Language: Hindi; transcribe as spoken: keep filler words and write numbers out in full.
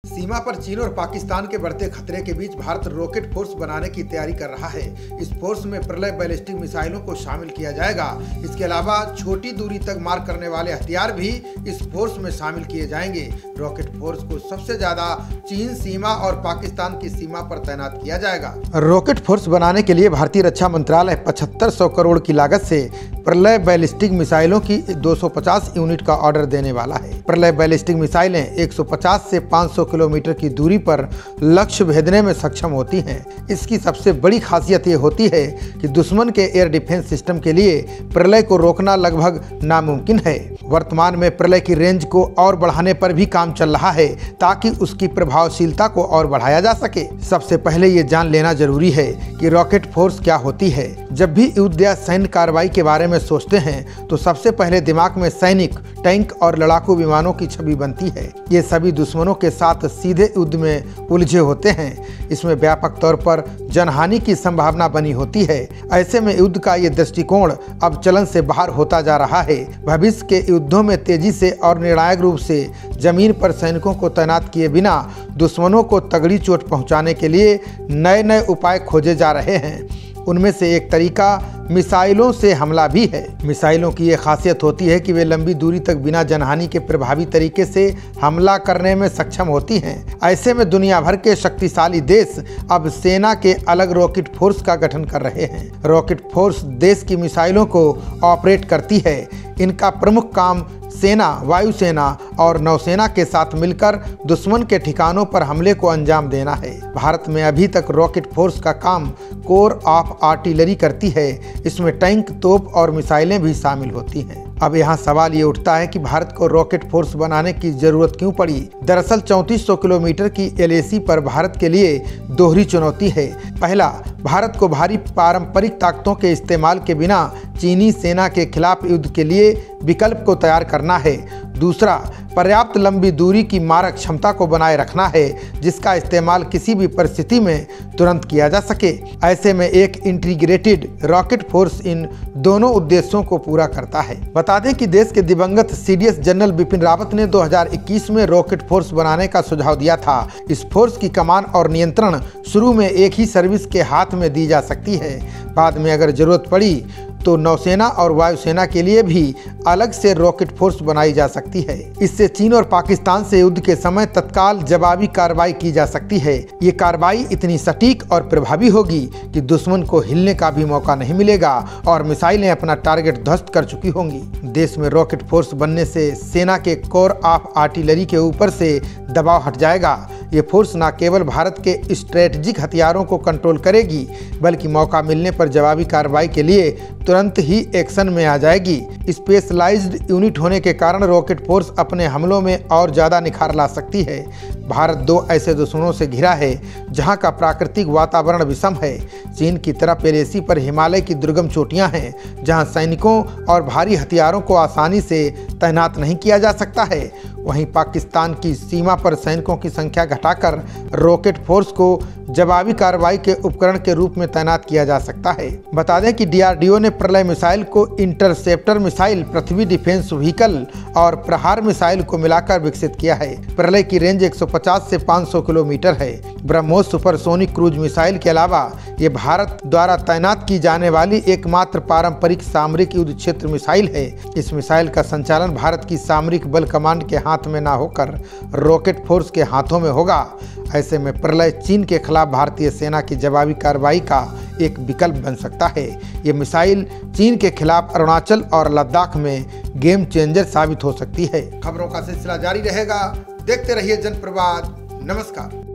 सीमा पर चीन और पाकिस्तान के बढ़ते खतरे के बीच भारत रॉकेट फोर्स बनाने की तैयारी कर रहा है। इस फोर्स में प्रलय बैलिस्टिक मिसाइलों को शामिल किया जाएगा। इसके अलावा छोटी दूरी तक मार करने वाले हथियार भी इस फोर्स में शामिल किए जाएंगे। रॉकेट फोर्स को सबसे ज्यादा चीन सीमा और पाकिस्तान की सीमा पर तैनात किया जाएगा। रॉकेट फोर्स बनाने के लिए भारतीय रक्षा मंत्रालय पचहत्तर सौ करोड़ की लागत से प्रलय बैलिस्टिक मिसाइलों की दो सौ पचास यूनिट का ऑर्डर देने वाला है। प्रलय बैलिस्टिक मिसाइलें एक सौ पचास से पाँच सौ किलोमीटर की दूरी पर लक्ष्य भेदने में सक्षम होती हैं। इसकी सबसे बड़ी खासियत ये होती है कि दुश्मन के एयर डिफेंस सिस्टम के लिए प्रलय को रोकना लगभग नामुमकिन है। वर्तमान में प्रलय की रेंज को और बढ़ाने पर भी काम चल रहा है ताकि उसकी प्रभावशीलता को और बढ़ाया जा सके। सबसे पहले ये जान लेना जरूरी है कि रॉकेट फोर्स क्या होती है। जब भी युद्ध या सैन्य कार्रवाई के बारे में सोचते हैं तो सबसे पहले दिमाग में सैनिक, टैंक और लड़ाकू विमानों की छवि बनती है। ये सभी दुश्मनों के साथ सीधे युद्ध में उलझे होते हैं। इसमें व्यापक तौर पर जनहानि की संभावना बनी होती है। ऐसे में युद्ध का ये दृष्टिकोण अब चलन से बाहर होता जा रहा है। भविष्य के युद्धों में तेजी से और निर्णायक रूप से जमीन पर सैनिकों को तैनात किए बिना दुश्मनों को तगड़ी चोट पहुंचाने के लिए नए नए उपाय खोजे जा रहे हैं। उनमें से एक तरीका मिसाइलों से हमला भी है। मिसाइलों की ये खासियत होती है कि वे लंबी दूरी तक बिना जनहानि के प्रभावी तरीके से हमला करने में सक्षम होती हैं। ऐसे में दुनिया भर के शक्तिशाली देश अब सेना के अलग रॉकेट फोर्स का गठन कर रहे हैं। रॉकेट फोर्स देश की मिसाइलों को ऑपरेट करती है। इनका प्रमुख काम सेना, वायुसेना और नौसेना के साथ मिलकर दुश्मन के ठिकानों पर हमले को अंजाम देना है। भारत में अभी तक रॉकेट फोर्स का काम कोर ऑफ आर्टिलरी करती है। इसमें टैंक, तोप और मिसाइलें भी शामिल होती हैं। अब यहाँ सवाल ये उठता है कि भारत को रॉकेट फोर्स बनाने की जरूरत क्यों पड़ी। दरअसल चौंतीस सौ किलोमीटर की एल ए सी पर भारत के लिए दोहरी चुनौती है। पहला, भारत को भारी पारंपरिक ताकतों के इस्तेमाल के बिना चीनी सेना के खिलाफ युद्ध के लिए विकल्प को तैयार करना है। दूसरा, पर्याप्त लंबी दूरी की मारक क्षमता को बनाए रखना है जिसका इस्तेमाल किसी भी परिस्थिति में तुरंत किया जा सके। ऐसे में एक इंटीग्रेटेड रॉकेट फोर्स इन दोनों उद्देश्यों को पूरा करता है। बता दें कि देश के दिवंगत C D S general Bipin Rawat ने दो हज़ार इक्कीस में रॉकेट फोर्स बनाने का सुझाव दिया था। इस फोर्स की कमान और नियंत्रण शुरू में एक ही सर्विस के हाथ में दी जा सकती है। बाद में अगर जरूरत पड़ी तो नौसेना और वायुसेना के लिए भी अलग से रॉकेट फोर्स बनाई जा सकती है। इससे चीन और पाकिस्तान से युद्ध के समय तत्काल जवाबी कार्रवाई की जा सकती है। ये कार्रवाई इतनी सटीक और प्रभावी होगी कि दुश्मन को हिलने का भी मौका नहीं मिलेगा और मिसाइलें अपना टारगेट ध्वस्त कर चुकी होंगी। देश में रॉकेट फोर्स बनने से सेना के कोर ऑफ आर्टिलरी के ऊपर से दबाव हट जाएगा। ये फोर्स न केवल भारत के स्ट्रेटेजिक हथियारों को कंट्रोल करेगी बल्कि मौका मिलने पर जवाबी कार्रवाई के लिए तुरंत ही एक्शन में आ जाएगी। स्पेशलाइज्ड यूनिट होने के कारण रॉकेट फोर्स अपने हमलों में और ज़्यादा निखार ला सकती है। भारत दो ऐसे दुश्मनों से घिरा है जहां का प्राकृतिक वातावरण विषम है। चीन की तरफ एल ए सी पर हिमालय की दुर्गम चोटियां हैं जहां सैनिकों और भारी हथियारों को आसानी से तैनात नहीं किया जा सकता है। वहीं पाकिस्तान की सीमा पर सैनिकों की संख्या घटाकर रॉकेट फोर्स को जवाबी कार्रवाई के उपकरण के रूप में तैनात किया जा सकता है। बता दें कि डी आर डी ओ ने प्रलय मिसाइल को interceptor missile, Prithvi defence vehicle और प्रहार मिसाइल को मिलाकर विकसित किया है। प्रलय की रेंज एक सौ पचास से पाँच सौ किलोमीटर है। ब्रह्मोस सुपरसोनिक क्रूज मिसाइल के अलावा ये भारत द्वारा तैनात की जाने वाली एकमात्र पारंपरिक सामरिक युद्ध क्षेत्र मिसाइल है। इस मिसाइल का संचालन भारत की सामरिक बल कमांड के हाथ में ना होकर रॉकेट फोर्स के हाथों में होगा। ऐसे में प्रलय चीन के खिलाफ भारतीय सेना की जवाबी कार्रवाई का एक विकल्प बन सकता है। ये मिसाइल चीन के खिलाफ अरुणाचल और लद्दाख में गेम चेंजर साबित हो सकती है। खबरों का सिलसिला जारी रहेगा। देखते रहिए जनप्रवाद। नमस्कार।